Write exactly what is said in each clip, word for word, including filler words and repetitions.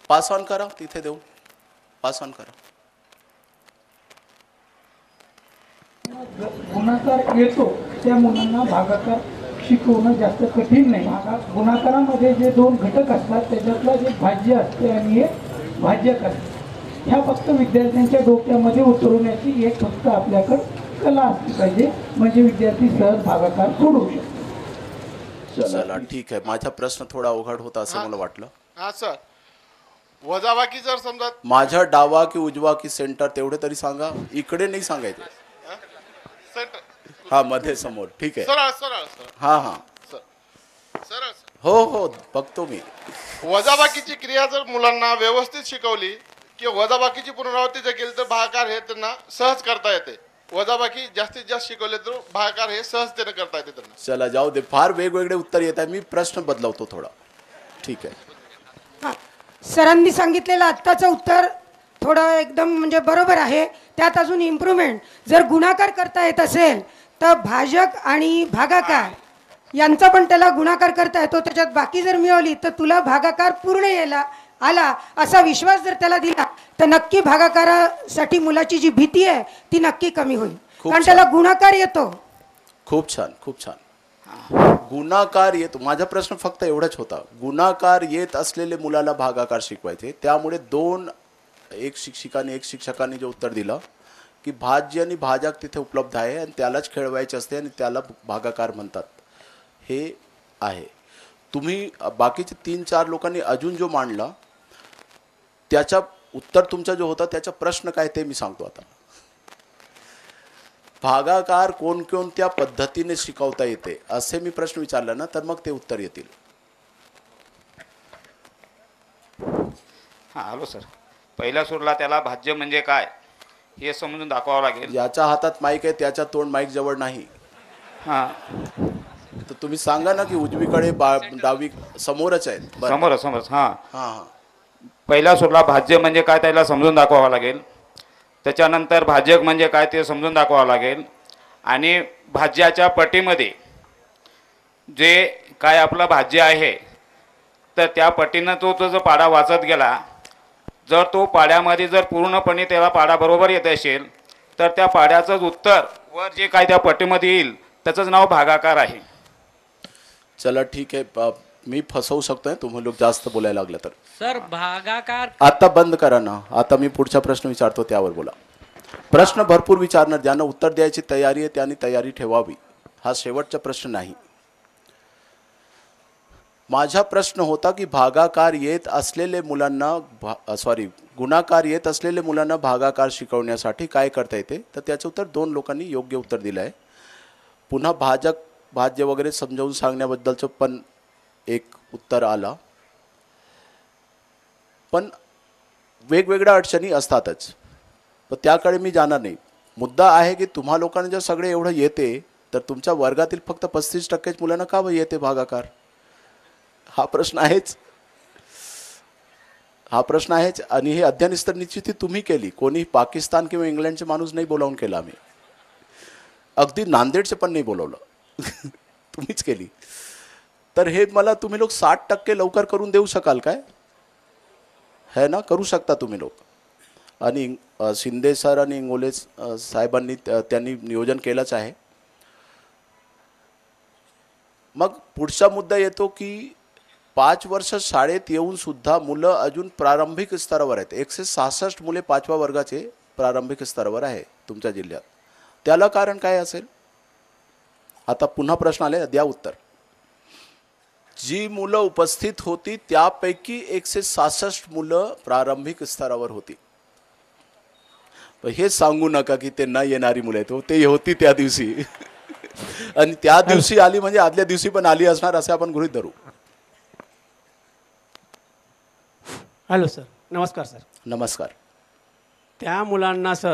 Pass on करा, तिथे देऊन पास ऑन करा. गुणाकार येतो त्या मुलांना भागाकार शिकवणं जास्त कठीण नाही. गुणाकारामध्ये जे दोन घटक असतात त्याच्यातला जे भाज्य असते आणि एक भाज्यक असते, ह्या फक्त विद्यार्थ्यांच्या डोक्यामध्ये उतरवण्याची एक फक्त आपल्याकडे कला असली पाहिजे, म्हणजे विद्यार्थी सहज भागाकार सोडवू शकतो. चला ठीक आहे. माझा प्रश्न थोडा अवघड होता असं मला वाटलं. हा सर, वजाबाकी जर समजा माझ्या डावा की उजवा की सेंटर तेवढे तरी सांगा, इकडे नाही सांगायचे. सेंटर हा मध्ये समोर, ठीक आहे. सरळ सरळ सरळ हा हा सरळ. हो हो बघतो मी. वजाबाकीची क्रिया जर मुलांना व्यवस्थित शिकवली की वजाबाकीची पुनरावृत्ती जर केली तर भागाकार हे त्यांना सहज करता येते. वजाबाकी जास्तीत जास्त शिकवले तर भागाकार हे सहजतेने करता येते त्यांना. चला जाऊ दे, फार वेगवेगळे उत्तर येत आहे. मी प्रश्न बदलवतो थोडा, ठीक आहे. सरांनी सांगितलेलं आत्ताचं उत्तर थोडं एकदम म्हणजे बरोबर आहे. त्यात अजून इम्प्रूव्हमेंट, जर गुणाकार करता येत असेल तर भाजक आणि भागाकार यांचा पण त्याला गुणाकार करता येतो. त्याच्यात बाकी जर मिळवली तर तुला भागाकार पूर्ण यायला आला असा विश्वास जर त्याला दिला तर नक्की भागाकारासाठी मुलाची जी भीती आहे ती नक्की कमी होईल, कारण त्याला गुणाकार येतो. खूप छान, खूप छान. गुणाकार येतो. माझा प्रश्न फक्त एवढाच होता, गुणाकार येत असलेले मुलाला भागाकार शिकवायचे. त्यामुळे दोन, एक शिक्षिकाने एक शिक्षकाने जे उत्तर दिलं की भाज्य आणि भाजक तिथे उपलब्ध आहे आणि त्यालाच खेळवायचे असते आणि त्याला भागाकार म्हणतात, हे आहे. तुम्ही बाकीचे तीन चार लोकांनी अजून जो मांडला त्याचा उत्तर तुमचा जो होता त्याचा प्रश्न काय ते मी सांगतो आता. भागाकार कोणकोणत्या पद्धतीने शिकवता येते असे मी प्रश्न विचारला ना, तर मग ते उत्तर येतील. हां हॅलो सर, पहिल्या सुरला त्याला भाज्य म्हणजे काय हे समजून दाखवावं लागेल. याच्या हातात माईक आहे, त्याच्या तोंड माईक जवळ नाही. हां तर तुम्ही सांगा ना की उजवीकडे बा डावी समोरच आहेत. समोर समोर. हां हां हां पहिल्या सुरला भाज्य म्हणजे काय त्याला समजून दाखवावं लागेल. त्याच्यानंतर भाजक म्हणजे काय ते समजून दाखवावं लागेल. आणि भाज्याच्या पटीमध्ये जे काय आपलं भाज्य आहे तर त्या पटीनं तो तो जर पाढा वाचत गेला, जर तो पाड्यामध्ये जर पूर्णपणे त्याला पाढा बरोबर येत असेल तर त्या पाड्याचंच उत्तर वर जे काय त्या पटीमध्ये येईल त्याचंच नाव भागाकार आहे. चला ठीक आहे. मी फसवू शकतोय तुम्ही लोक जास्त बोलायला लागलं तर. सर भागाकार आता बंद करा ना. आता मी पुढचा प्रश्न विचारतो त्यावर बोला. प्रश्न भरपूर विचारणार, ज्यांना उत्तर द्यायची तयारी आहे त्यांनी तयारी ठेवावी. हा शेवटचा प्रश्न नाही. माझा प्रश्न होता की भागाकार येत असलेले मुलांना सॉरी गुणाकार येत असलेले मुलांना भागाकार शिकवण्यासाठी काय करता येते, तर त्याचं उत्तर दोन लोकांनी योग्य उत्तर दिलं आहे. पुन्हा भाजक भाज्य वगैरे समजावून सांगण्याबद्दलचं पण एक उत्तर आला. पण वेगवेगळ्या अडचणी असतातच, पण त्याकडे मी जाणार नाही. मुद्दा आहे की तुम्हा लोकांना जर सगळे एवढं येते तर तुमच्या वर्गातील फक्त पस्तीस टक्केच मुलांना का बरं येते भागाकार, हा प्रश्न आहेच. हा प्रश्न आहेच. आणि हे अध्ययन स्तर निश्चित तुम्ही केली, कोणी पाकिस्तान किंवा इंग्लंडचे माणूस नाही बोलावून केला. आम्ही अगदी नांदेडचे पण नाही बोलवलं, तुम्हीच केली. तर हे मला तुम्ही लोक साठ टक्के लवकर करून देऊ शकाल काय, है ना? करू शकता तुम्ही लोक. आणि शिंदे सर आणि इंगोले साहेबांनी त्यांनी नियोजन केलंच आहे. मग पुढचा मुद्दा येतो की पाच वर्ष शाळेत येऊन सुद्धा मुलं अजून प्रारंभिक स्तरावर आहेत. एकशे सहासष्ट मुले पाचव्या वर्गाचे प्रारंभिक स्तरावर आहे तुमच्या जिल्ह्यात. त्याला कारण काय असेल? आता पुन्हा प्रश्न आले, द्या उत्तर. जी मुलं उपस्थित होती त्यापैकी एकशे सहासष्ट मुलं प्रारंभिक स्तरावर होती. हे सांगू नका की ते न येणारी मुलं आहेत, ते होती त्या दिवशी आणि त्या दिवशी आली म्हणजे आदल्या दिवशी पण आली असणार असे आपण गृहीत धरू. हॅलो सर, नमस्कार सर. नमस्कार. त्या मुलांना सर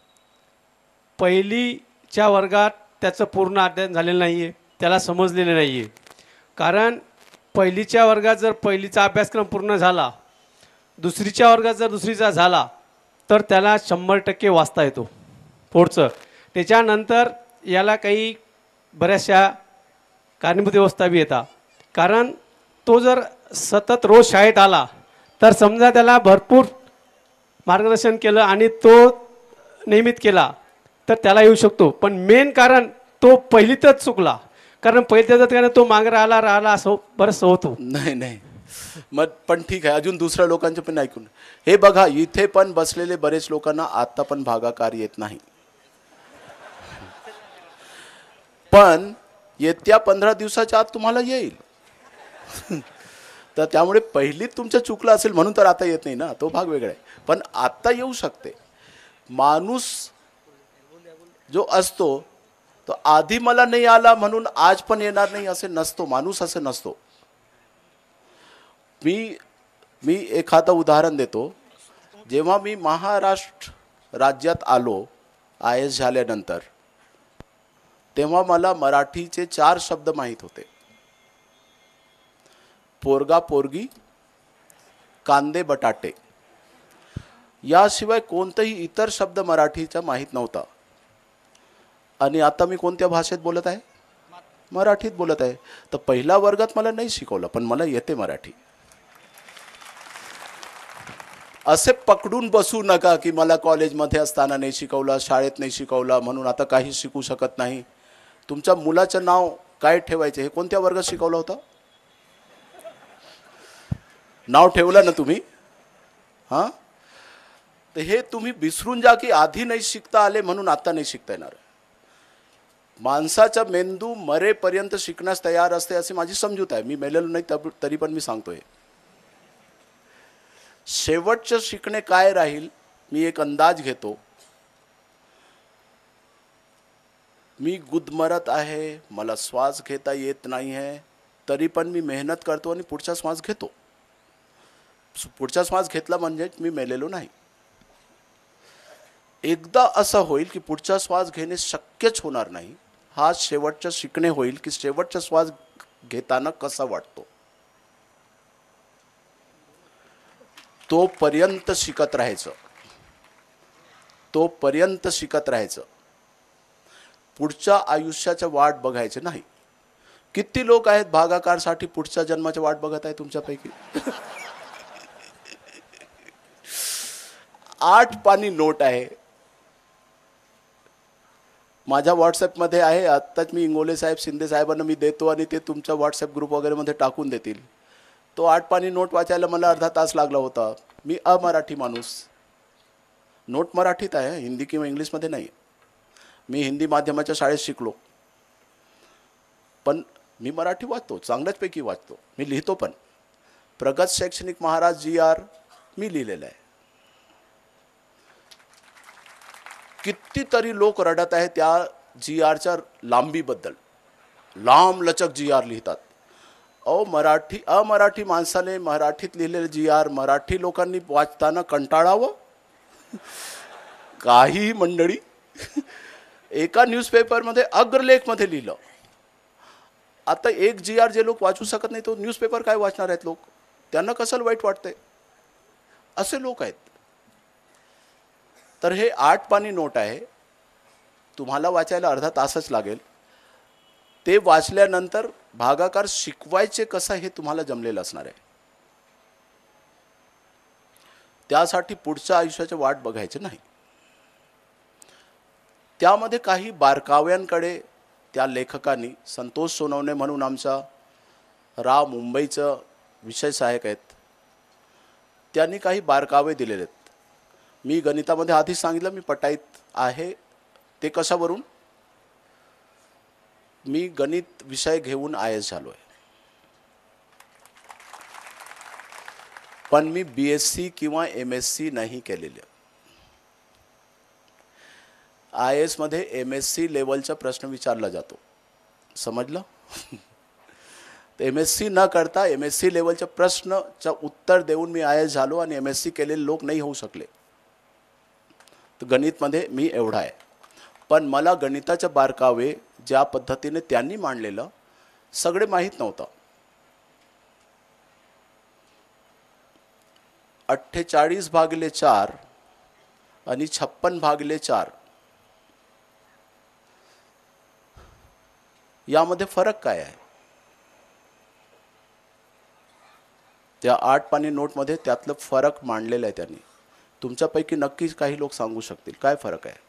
पहिलीच्या वर्गात त्याचं पूर्ण अध्ययन झालेलं नाही आहे, त्याला समजलेलं नाही आहे. कारण पहिलीच्या वर्गात जर पहिलीचा अभ्यासक्रम पूर्ण झाला, दुसरीच्या वर्गात जर दुसरीचा झाला तर त्याला शंभर टक्के वाचता येतो पुढचं. त्याच्यानंतर याला काही बऱ्याचशा कारणीभूत व्यवस्था बी येतात. कारण तो जर सतत रोज शाळेत आला तर समजा त्याला भरपूर मार्गदर्शन केलं आणि तो नियमित केला तर त्याला येऊ शकतो. पण मेन कारण तो पहिलीतच चुकला, कारण पहिल्या कारण तो मागे राहिला राहिला असं बरंचसं होतो. नाही नाही मग पण ठीक आहे, अजून दुसऱ्या लोकांचे पण ऐकून हे बघा, इथे पण बसलेले बरेच लोकांना आता पण भागाकार येत नाही, पण येत्या पंधरा दिवसाच्या आत तुम्हाला येईल. तर त्यामुळे पहिली तुमचं चुकलं असेल म्हणून तर आता येत नाही ना, तो भाग वेगळा आहे, पण आता येऊ शकते. माणूस जो असतो तो आधी मला नाही आला म्हणून आज पण येणार नाही असे नसतो. माणूस असे नसतो. मी मी एखादं उदाहरण देतो. जेव्हा मी महाराष्ट्र राज्यात आलो आय एस झाल्यानंतर, तेव्हा मला मराठीचे चार शब्द माहीत होते. पोरगा पोरगी, कांदे बटाटे, याशिवाय कोणताही इतर शब्द मराठीचा माहीत नव्हता. आणि आता मी कोणत्या भाषेत बोलत आहे? मराठीत बोलत आहे. तर पहिल्या वर्गात मला नाही शिकवलं, पण मला येते मराठी. असे पकडून बसू नका की मला कॉलेजमध्ये असताना नाही शिकवलं, शाळेत नाही शिकवलं म्हणून आता काही शिकू शकत नाही. तुमच्या मुलाचं नाव काय ठेवायचे हे कोणत्या वर्गात शिकवलं होतं? नाव ठेवलं ना तुम्ही? हां, तर हे तुम्ही विसरून जा की आधी नाही शिकता आले म्हणून आता नाही शिकता येणार. माणसाचा मेंदू मरेपर्यंत शिकण्यास तयार असते अशी माझी समजूत आहे. मी मेलेलो नाही तरी पण मी सांगतोय. शेवटचं शिकणे काय राहील मी एक अंदाज घेतो. मी गुदमरत आहे, मला श्वास घेता येत नाही आहे, तरी पण मी मेहनत करतो आणि पुढचा श्वास घेतो. पुढचा श्वास घेतला म्हणजे मी मेलेलो नाही. एकदा असं होईल की पुढचा श्वास घेणे शक्यच होणार नाही. हा शेवटचं शिकणे होईल की शेवटचा श्वास घेताना कसा वाटतो. तोपर्यंत शिकत राहायचं, तोपर्यंत शिकत राहायचं. पुढच्या आयुष्याच्या वाट बघायचे नाही. किती लोक आहेत भागाकारसाठी पुढच्या जन्माची वाट बघत आहे तुमच्यापैकी? आठ पानी नोट आहे माझ्या व्हॉट्सॲपमध्ये आहे. आत्ताच मी इंगोले साहेब शिंदे साहेबांना मी देतो आणि ते तुमच्या व्हॉट्सॲप ग्रुप वगैरेमध्ये टाकून देतील. तो आठ पानी नोट वाचायला मला अर्धा तास लागला होता. मी अमराठी माणूस, नोट मराठीत आहे, हिंदी किंवा इंग्लिशमध्ये नाही. मी हिंदी माध्यमाच्या शाळेत शिकलो, पण मी मराठी वाचतो, चांगल्याचपैकी वाचतो. मी लिहितो पण. प्रगत शैक्षणिक महाराज जी आर मी लिहिलेलं आहे. कितीतरी लोक रडत आहेत त्या जी आरच्या लांबीबद्दल. लांब लचक जी आर लिहितात. अहो, मराठी अमराठी माणसाने मराठीत लिहिलेलं जी आर मराठी लोकांनी वाचताना कंटाळावं. काही मंडळी एका न्यूजपेपरमध्ये अग्रलेखमध्ये लिहिलं. आता एक जी आर जे लोक वाचू शकत नाही तो न्यूजपेपर काय वाचणार आहेत लोक? त्यांना कसं वाईट वाटतंय? असे लोक आहेत. तर हे आठ पानी नोट आहे, तुम्हाला वाचायला अर्धा तासच लागेल. ते वाचल्यानंतर भागाकार शिकवायचे कसं हे तुम्हाला जमलेलं असणार आहे. त्यासाठी पुढच्या आयुष्याची वाट बघायची नाही. त्यामध्ये काही बारकाव्यांकडे त्या लेखकांनी, संतोष सोनवणे म्हणून आमचा रा मुंबईचं विषय सहाय्यक आहेत, त्यांनी काही बारकावे दिलेले आहेत. मी गणितामध्ये आधीच सांगितलं मी पटाईत आहे. ते कशावरून? मी गणित विषय घेऊन आय एस झालो आहे, पण मी बी एस सी किंवा एम एस सी नाही केलेलं. आय एस मध्ये एम एस सी लेवलचा प्रश्न विचारला जातो, समजलं? तर एम एस सी न करता एम एस सी लेवलच्या प्रश्नाचं उत्तर देऊन मी आय एस झालो आणि एम एस सी केलेले लोक नाही होऊ शकले. तर गणितमध्ये मी एवढा आहे. पण मला गणिताच्या बारकावे ज्या पद्धतीने त्यांनी मांडलेलं सगळे माहीत नव्हतं. अठ्ठेचाळीस भागिले चार आणि छप्पन भागिले चार यामध्ये फरक काय आहे? त्या आठ पानी नोटमध्ये त्यातलं फरक मांडलेलं आहे त्यांनी. तुमच्यापैकी नक्कीच काही लोक सांगू शकतील काय फरक आहे.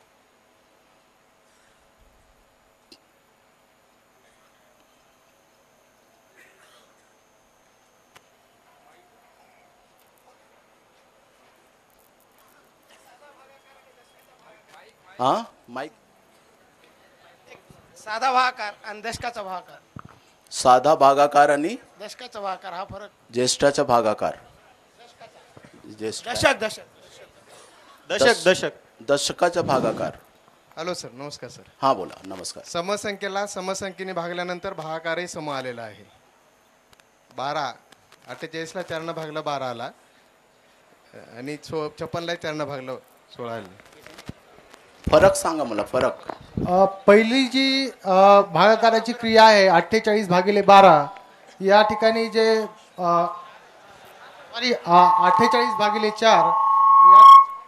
हा माईक. साधा भागाकार आणि दशकाचा भागाकार. साधा भागाकार आणि दशकाचा भागाकार हा फरक. ज्येष्ठाचा भागाकार. ज्येष्ठ दशक दशक दशक दशक दशकाचा भागाकार. हॅलो सर, नमस्कार सर. हा बोला. नमस्कार. समसंख्येला समसंख्येने भागल्यानंतर भागाकारही सम आलेला आहे. बारा अठ्ठेचाळीसला चारनं भागलं बारा आला आणि छो छप्पनला चारनं भागलं सोळा आले. फरक सांगा मला फरक. अ, पहिली जी अ, भागाकाराची क्रिया आहे अठ्ठेचाळीस भागिले बारा या ठिकाणी जे सॉरी अठ्ठेचाळीस भागिले चार या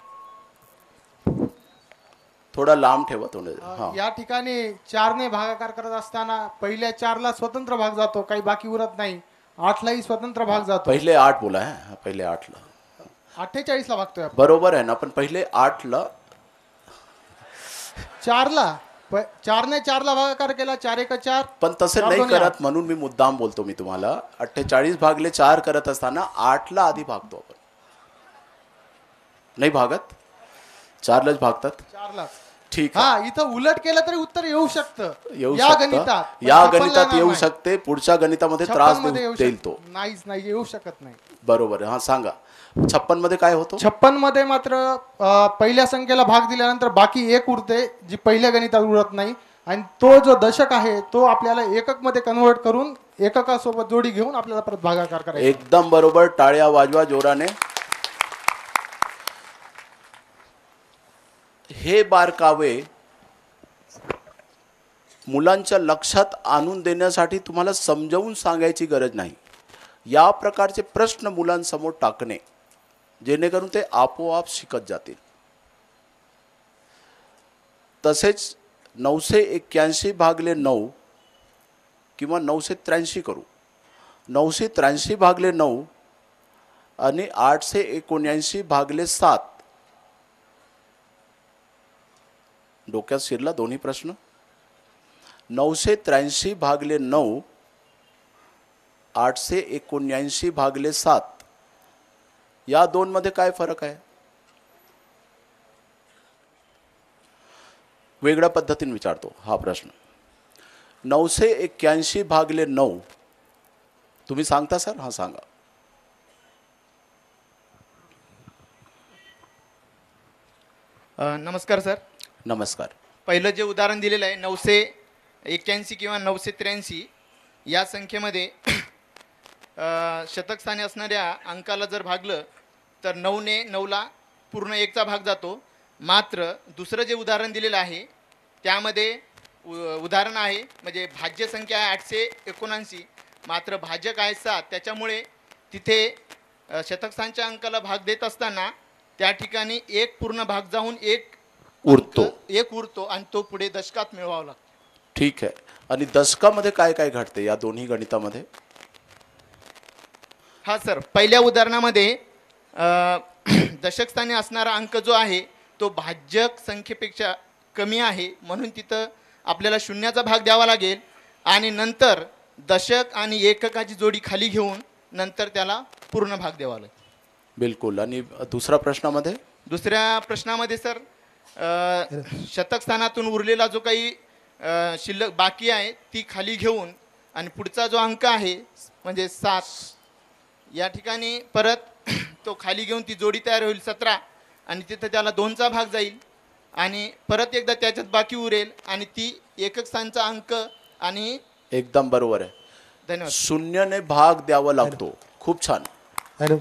थोडा लांब ठेवा थोडं. अ, हा या ठिकाणी चारने भागाकार करत असताना पहिल्या चारला स्वतंत्र भाग जातो, काही बाकी उरत नाही. आठलाही स्वतंत्र भाग जातो. पहिले आठ बोला. हा पहिले आठला अठ्ठेचाळीसला भागतोय आपण. बरोबर आहे ना. पण पहिले आठला चारला प- चारने चारला भागाकार केला, चार एक चार. पण तसे चार नाही दोन्ही करत म्हणून मी मुद्दाम बोलतो. मी तुम्हाला अठ्ठेचाळीस भागले चार करत असताना आठला आधी भागतो आपण. नाही भागत. चारलाच भागतात. चारला. ठीक आहे. हा इथं उलट केलं तरी उत्तर येऊ शकतं येऊ या शकतं. गणितात. पण या छप्पनला गणितात येणार येऊ नाही. शकते. पुढच्या गणितामध्ये त्रास छप्पनमध्ये देऊ- येऊ देईल शकतो. तो. नाहीच नाही येऊ शकत नाही. बरोबर आहे. हा सांगा. छप्पन मध्ये काय होतो. छप्पन मध्ये मात्र अ, पहिल्या संख्येला भाग दिल्यानंतर बाकी एक उरते जी पहिल्या गणितात उरत नाही आणि तो जो दशक आहे तो आपल्याला एकक मध्ये कन्वर्ट करून एककासोबत जोडी घेऊन आपल्याला परत भागाकार करायचा. एकदम बरोबर. टाळ्या वाजवा जोराने. हे बारकावे मुलांच्या लक्षात आणून देण्यासाठी तुम्हाला समजावून सांगायची गरज नाही. या प्रकारचे प्रश्न मुलांसमोर टाकणे जेणेकरून ते आपोआप शिकत जातील. तसेच नऊशे एक्क्याऐंशी भागले नऊ किंवा नऊशे त्र्याऐंशी करू. नऊशे त्र्याऐंशी भागले नऊ आणि आठशे एकोणऐंशी भागले सात. डोक्यात शिरला दोन्ही प्रश्न. नऊशे त्र्याऐंशी भागले नऊ आठशे एकोणऐंशी भागले सात. या दोन मध्ये काय फरक आहे. वेगळ्या पद्धतीने विचारतो हा प्रश्न. नऊशे एक्क्याऐंशी भागले नऊ तुम्ही सांगता सर. हा सांगा. अ, नमस्कार सर. नमस्कार. पहिलं जे उदाहरण दिलेलं आहे नऊशे एक्क्याऐंशी किंवा नऊशे त्र्याऐंशी या संख्येमध्ये अ, शतक स्थानी असणाऱ्या अंकाला जर भागलं तर नऊने नऊला पूर्ण एकचा भाग जातो. मात्र दुसरं जे उदाहरण दिलेलं आहे त्यामध्ये उ- उदाहरण आहे म्हणजे भाज्य संख्या आहे आठशे एकोणऐंशी मात्र भाजक आहे सात. त्याच्यामुळे तिथे अ, शतक स्थानच्या अंकाला भाग देत असताना त्या ठिकाणी एक पूर्ण भाग जाऊन एक उरतो. अंक एक उरतो आणि तो पुढे दशकात मिळवावा लागतो. ठीक आहे. आणि दशकामध्ये काय काय घडते या दोन्ही गणितामध्ये. हा सर, पहिल्या उदाहरणामध्ये अ, दशक स्थानी असणारा अंक जो आहे तो भाज्यक संख्येपेक्षा कमी आहे म्हणून तिथं आपल्याला शून्याचा भाग द्यावा लागेल आणि नंतर दशक आणि एककाची जोडी खाली घेऊन नंतर त्याला पूर्ण भाग द्यावा लागेल. बिलकुल. आणि दुसऱ्या प्रश्नामध्ये दुसऱ्या प्रश्नामध्ये सर अ, शतक स्थानातून उरलेला जो काही अ, शिल्लक बाकी आहे ती खाली घेऊन आणि पुढचा जो अंक आहे म्हणजे सात या ठिकाणी परत तो खाली घेऊन ती जोडी तयार होईल सतरा आणि तिथं त्याला दोनचा भाग जाईल आणि परत एकदा त्याच्यात बाकी उरेल आणि ती एकक स्थानचा अंक आणि एकदम बरोबर आहे. धन्यवाद. शून्यने भाग द्यावा लागतो. खूप छान. हॅलो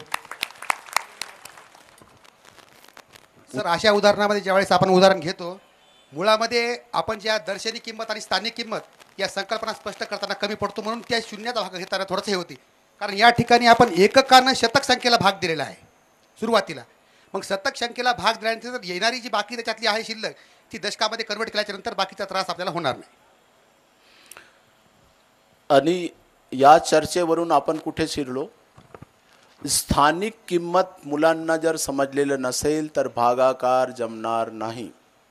सर, अशा उदाहरणामध्ये ज्यावेळेस आपण उदाहरण घेतो मुळामध्ये आपण ज्या दर्शनी किंमत आणि स्थानिक किंमत या संकल्पना स्पष्ट करताना कमी पडतो म्हणून त्या शून्याचा भाग घेताना थोडंसं हे होती. कारण या ठिकाणी आपण एककानं शतक संख्येला भाग दिलेला आहे सुरुवातीला. मग शतक संख्येला भाग दिल्यानंतर येणारी जी बाकी त्याच्यातली आहे शिल्लक ती दशकामध्ये कन्वर्ट केल्याच्या नंतर बाकीचा त्रास आपल्याला होणार नाही. आणि या चर्चेवरून आपण कुठे शिरलो. स्थानिक किंमत मुलांना जर समजलेलं नसेल तर भागाकार जमणार नाही.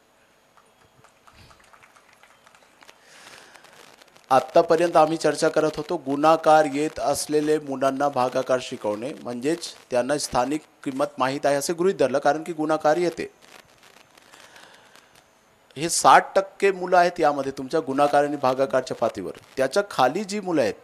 आत्तापर्यंत आम्ही चर्चा करत होतो गुणाकार येत असलेले मुलांना भागाकार शिकवणे, म्हणजेच त्यांना स्थानिक किंमत माहीत आहे असे गृहीत धरलं, कारण की गुणाकार येते. हे साठ टक्के मुलं आहेत यामध्ये तुमच्या गुणाकार आणि भागाकारच्या पातळीवर. त्याच्या खाली जी मुलं आहेत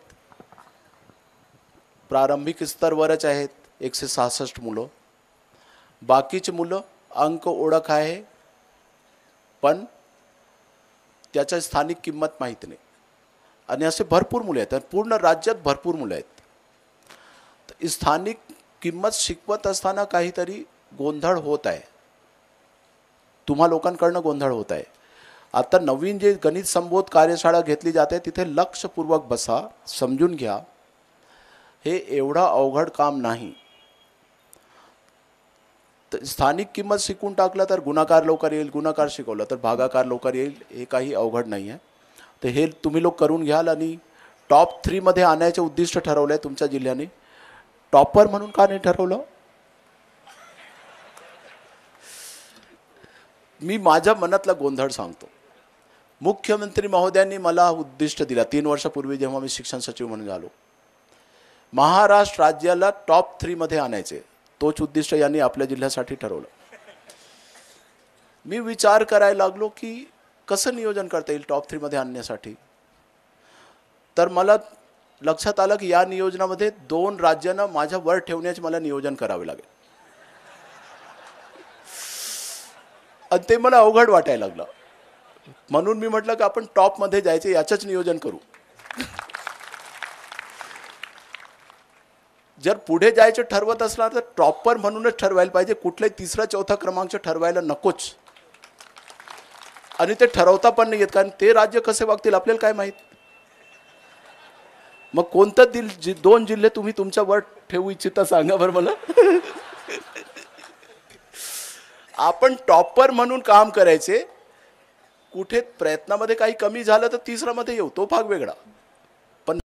प्रारंभिक स्तरवरच आहेत एकशे सहासष्ट मुलं. बाकीची मुलं अंक ओळख आहे पण त्याच्या स्थानिक किंमत माहीत नाही. आणि असे भरपूर मुले आहेत, पूर्ण राज्यात भरपूर मुलं आहेत. स्थानिक किंमत शिकवत असताना काहीतरी गोंधळ होत आहे, तुम्हा लोकांकडनं गोंधळ होत आहे. आता नवीन जे गणित संबोध कार्यशाळा घेतली जाते तिथे लक्षपूर्वक बसा, समजून घ्या. हे एवढा अवघड काम नाही. स्थानिक किंमत शिकून टाकलं तर गुणाकार लवकर येईल, गुणाकार शिकवलं तर भागाकार लवकर येईल. हे काही अवघड नाही आहे. तर हे तुम्ही लोक करून घ्याल. आणि टॉप थ्रीमध्ये आणायचे उद्दिष्ट ठरवलं आहे तुमच्या जिल्ह्याने. टॉपर म्हणून का नाही ठरवलं? मी माझ्या मनातला गोंधळ सांगतो. मुख्यमंत्री महोदयांनी मला उद्दिष्ट दिला तीन वर्षापूर्वी जेव्हा मी शिक्षण सचिव म्हणून झालो. महाराष्ट्र राज्याला टॉप थ्रीमध्ये आणायचे. तोच उद्दिष्ट यांनी आपल्या जिल्ह्यासाठी ठरवलं. मी विचार करायला लागलो की कसं नियोजन करता येईल टॉप थ्रीमध्ये आणण्यासाठी. तर मला लक्षात आलं की या नियोजनामध्ये दोन राज्यांना माझ्या वर ठेवण्याचे मला नियोजन करावे लागेल. आणि ते मला अवघड वाटायला लागलं. म्हणून मी म्हटलं की आपण टॉपमध्ये जायचे याचंच नियोजन करू. जर पुढे जायचं ठरवत असणार तर टॉपर म्हणूनच ठरवायला पाहिजे, कुठलाही तिसरा चौथा क्रमांक ठरवायला नकोच. आणि ते ठरवता पण नाही येत, कारण ते राज्य कसे वागतील आपल्याला काय माहीत. मग कोणतं दिल जि दोन जिल्हे तुम्ही तुमच्या वर ठेवू इच्छिता सांगा बरं मला. आपण टॉपर म्हणून काम करायचे. कुठे प्रयत्नामध्ये काही कमी झालं तर तिसरा मध्ये येऊ, तो भाग वेगळा.